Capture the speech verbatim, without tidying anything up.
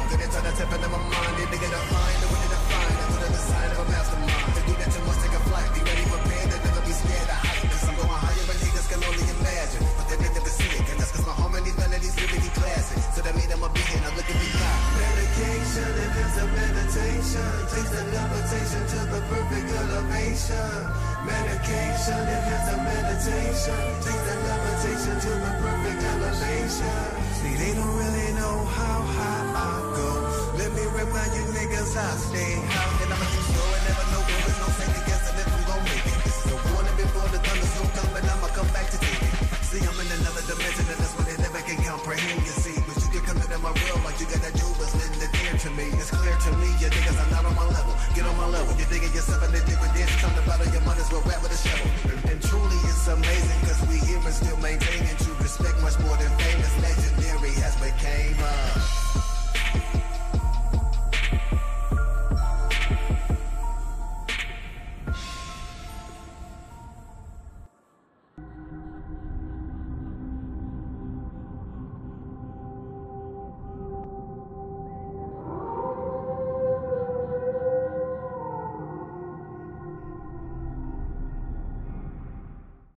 good and try to tap into my mind. They nigga define the way to define. I put in the sign of a mastermind. To do that, you must take a flight. Be ready, prepared, and never be scared to height. Cause I'm going higher than niggas can only imagine. But they may never see it, and that's cause my harmony melodies really classic. So that mean I'm a being, I look at me beyond. Medication, it is a meditation. Takes the levitation to the perfect elevation. Medication, it is a meditation. Takes the levitation to the perfect elevation. See, they don't really know how high I go. Let me remind you niggas I stay high. And I'ma keep sure and never know there is no second guessing if I'm gon' make it. This is a warning before the thunderstorm come, and I'ma come back to take it. See, I'm in another dimension, and that's what they never can comprehend. You see, but you can come into my real like you got that jewel that's lit in the dear to me. It's clear to me, you niggas are not on my level. Get on my level, you're digging yourself in the deep with this. Time to battle your mothers, we'll rap with a shovel. And, and truly it's amazing, cause we here and still maintaining true respect much more than famous. Legendary has became us. Thank you.